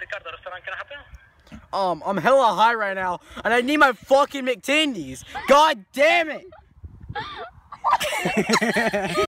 Ricardo, restaurant, can I help you? I'm hella high right now, and I need my fucking McTendies. God damn it!